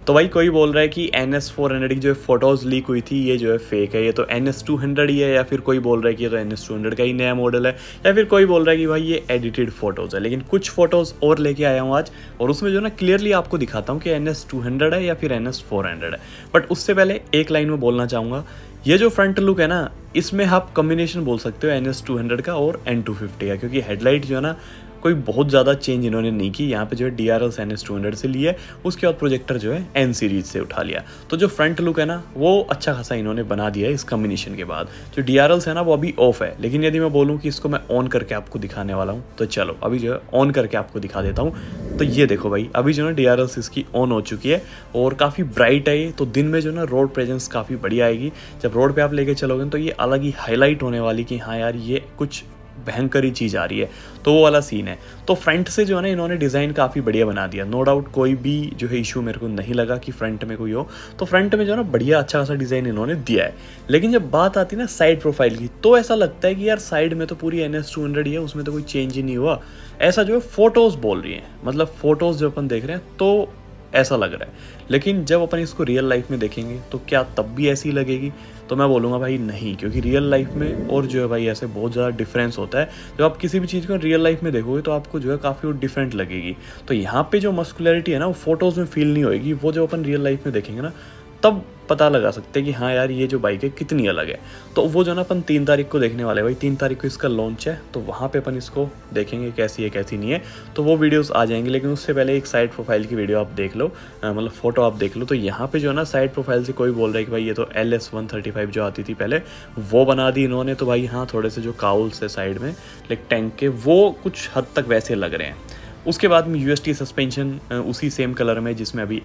तो भाई कोई बोल रहा है कि NS400 की जो फोटोज़ लीक हुई थी ये जो है फेक है, ये तो NS200 ही है, या फिर कोई बोल रहा है कि ये तो NS200 का ही नया मॉडल है, या फिर कोई बोल रहा है कि भाई ये एडिटेड फोटोज़ है। लेकिन कुछ फोटोज़ और लेके आया हूँ आज, और उसमें जो ना क्लियरली आपको दिखाता हूँ कि NS200 है या फिर NS400 है। बट उससे पहले एक लाइन में बोलना चाहूँगा, ये जो फ्रंट लुक है ना, इसमें आप कॉम्बिनेशन बोल सकते हो NS200 का और N250 का, क्योंकि हेडलाइट जो है ना कोई बहुत ज़्यादा चेंज इन्होंने नहीं की। यहाँ पे जो है DRLs NS200 से लिए, उसके बाद प्रोजेक्टर जो है N सीरीज से उठा लिया। तो जो फ्रंट लुक है ना वो अच्छा खासा इन्होंने बना दिया है इस कॉम्बिनेशन के बाद। जो DRLs है ना वो अभी ऑफ है, लेकिन यदि मैं बोलूँ कि इसको मैं ऑन करके आपको दिखाने वाला हूँ, तो चलो अभी जो है ऑन करके आपको दिखा देता हूँ। तो ये देखो भाई, अभी जो है DRLs इसकी ऑन हो चुकी है और काफ़ी ब्राइट है ये। तो दिन में जो ना रोड प्रेजेंस काफ़ी बढ़िया आएगी। जब रोड पर आप लेके चलोगे तो ये अलग ही हाईलाइट होने वाली कि हाँ यार ये कुछ भयंकर ही चीज़ आ रही है, तो वो वाला सीन है। तो फ्रंट से जो है ना इन्होंने डिज़ाइन काफ़ी बढ़िया बना दिया, नो डाउट कोई भी जो है इशू मेरे को नहीं लगा कि फ्रंट में कोई हो। तो फ्रंट में जो है ना बढ़िया अच्छा खासा डिज़ाइन इन्होंने दिया है। लेकिन जब बात आती है ना साइड प्रोफाइल की, तो ऐसा लगता है कि यार साइड में तो पूरी NS200 ही है, उसमें तो कोई चेंज ही नहीं हुआ। ऐसा जो है फोटोज़ बोल रही हैं, मतलब फ़ोटोज़ जो अपन देख रहे हैं तो ऐसा लग रहा है। लेकिन जब अपन इसको रियल लाइफ में देखेंगे तो क्या तब भी ऐसी लगेगी? तो मैं बोलूँगा भाई नहीं, क्योंकि रियल लाइफ में और जो है भाई ऐसे बहुत ज़्यादा डिफरेंस होता है। जब आप किसी भी चीज़ को रियल लाइफ में देखोगे तो आपको जो है काफ़ी डिफरेंट लगेगी। तो यहाँ पे जो मस्कुलरिटी है ना वो फोटोज़ में फील नहीं होएगी, वो जो अपन रियल लाइफ में देखेंगे ना तब पता लगा सकते हैं कि हाँ यार ये जो बाइक है कितनी अलग है। तो वो जो ना अपन 3 तारीख को देखने वाले हैं भाई, 3 तारीख को इसका लॉन्च है, तो वहाँ पे अपन इसको देखेंगे कैसी है कैसी नहीं है। तो वो वीडियोस आ जाएंगे, लेकिन उससे पहले एक साइड प्रोफाइल की वीडियो आप देख लो, मतलब फोटो आप देख लो। तो यहाँ पे जो है ना साइड प्रोफाइल से कोई बोल रहा है कि भाई ये तो LS135 जो आती थी पहले वो बना दी इन्होंने। तो भाई हाँ, थोड़े से जो काउल्स है साइड में लाइक टैंक के, वो कुछ हद तक वैसे लग रहे हैं। उसके बाद में UST सस्पेंशन उसी सेम कलर में जिसमें अभी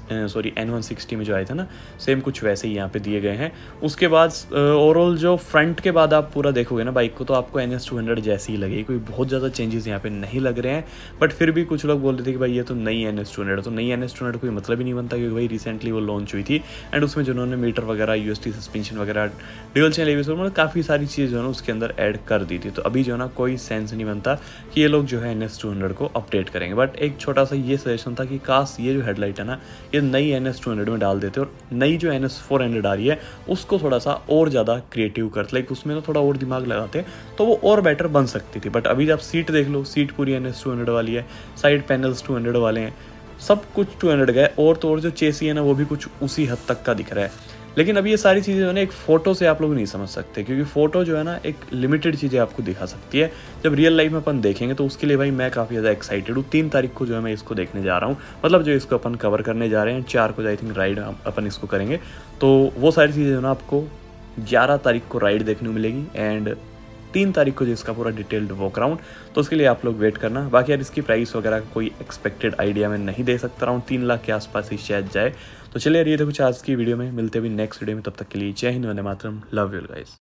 N160 में जो आए थे ना, सेम कुछ वैसे ही यहाँ पे दिए गए हैं। उसके बाद ओवरऑल जो फ्रंट के बाद आप पूरा देखोगे ना बाइक को, तो आपको NS200 जैसी ही लगेगी, कोई बहुत ज़्यादा चेंजेस यहाँ पे नहीं लग रहे हैं। बट फिर भी कुछ लोग बोल रहे थे कि भाई ये तो नई NS200, तो नई NS200 कोई मतलब ही नहीं बनता, क्योंकि भाई रिसेंटली वो लॉन्च हुई थी एंड उसमें जो उन्होंने मीटर वगैरह, UST सस्पेंशन वगैरह, ड्यूल चेन एबीएस, मतलब काफ़ी सारी चीज़ जो है ना उसके अंदर ऐड कर दी थी। तो अभी जो है ना कोई सेंस नहीं बनता कि ये लोग जो है NS200 को अपडेट करेंगे। बट एक छोटा सा ये सजेशन था कि काश ये जो हेडलाइट है ना ये नई NS200 में डाल देते और नई जो NS400 आ रही है उसको थोड़ा सा और ज़्यादा क्रिएटिव करते, लाइक उसमें तो थोड़ा और दिमाग लगाते तो वो और बेटर बन सकती थी। बट अभी आप सीट देख लो, सीट पूरी NS200 वाली है, साइड पैनल्स 200 वाले हैं, सब कुछ 200 का है, और तो और जो चेसी है ना वो भी कुछ उसी हद तक का दिख रहा है। लेकिन अभी ये सारी चीज़ें जो है ना एक फ़ोटो से आप लोग नहीं समझ सकते, क्योंकि फ़ोटो जो है ना एक लिमिटेड चीज़ें आपको दिखा सकती है। जब रियल लाइफ में अपन देखेंगे तो उसके लिए भाई मैं काफ़ी ज़्यादा एक्साइटेड हूँ। 3 तारीख को जो है मैं इसको देखने जा रहा हूँ, मतलब जो इसको अपन कवर करने जा रहे हैं। 4 को आई थिंक राइड अपन इसको करेंगे, तो वो सारी चीज़ें जो ना आपको 11 तारीख को राइड देखने को मिलेगी एंड 3 तारीख को जो इसका पूरा डिटेल्ड वॉक अराउंड, तो उसके लिए आप लोग वेट करना। बाकी यार इसकी प्राइस वगैरह कोई एक्सपेक्टेड आइडिया मैं नहीं दे सकता, अराउंड 3 लाख के आसपास ही शायद जाए। तो चलिए यार ये तो कुछ आज की वीडियो में, मिलते हुए नेक्स्ट वीडियो में, तब तक के लिए जय हिंद, वंदे मातरम, लव यू गाइस।